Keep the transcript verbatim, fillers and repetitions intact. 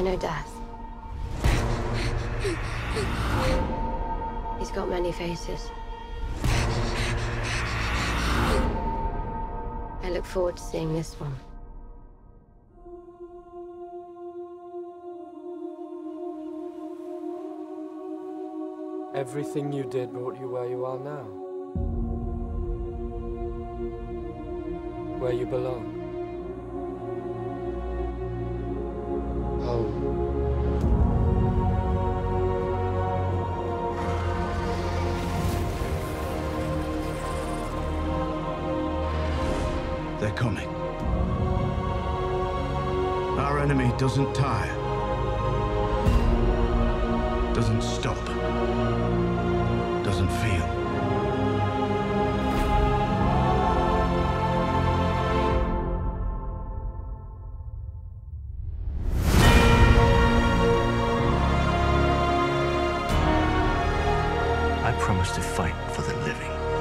I know death. He's got many faces. I look forward to seeing this one. Everything you did brought you where you are now. Where you belong. Home. They're coming. Our enemy doesn't tire. Doesn't stop. Doesn't feel. I promise to fight for the living.